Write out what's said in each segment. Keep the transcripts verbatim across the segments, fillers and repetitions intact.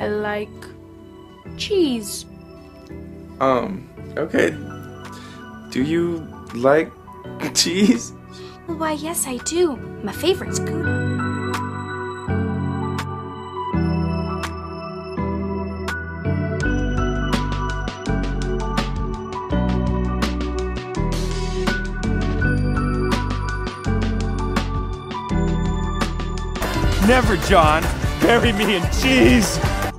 I like cheese. Um, okay. Do you like cheese? Well, why, yes, I do. My favorite's Gouda. Never, John. Bury me in cheese.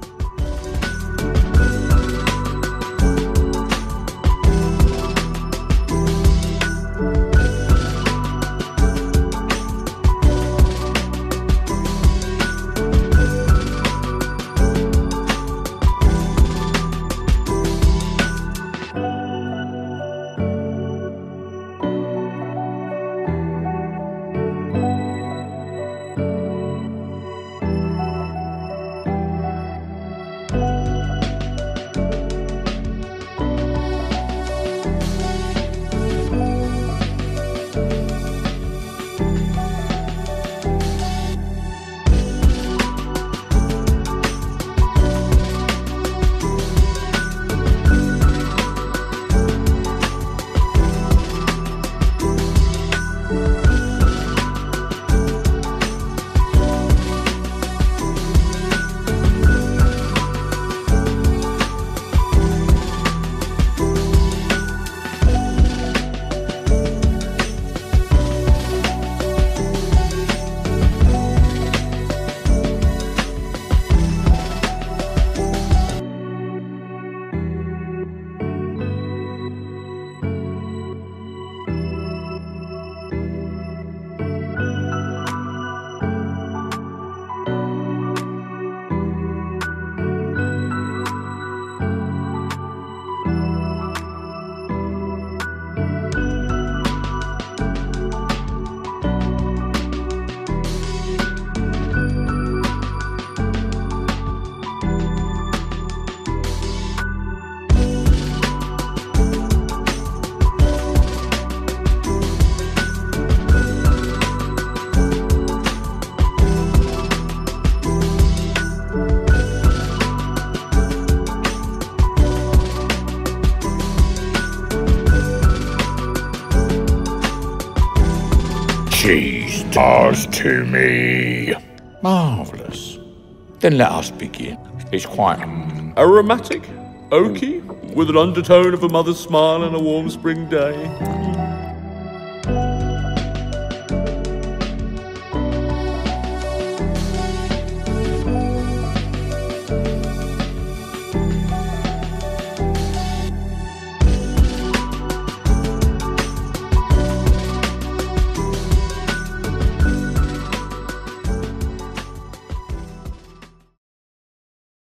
Cheese does to me. Marvellous. Then let us begin. It's quite um, aromatic, oaky, with an undertone of a mother's smile on a warm spring day.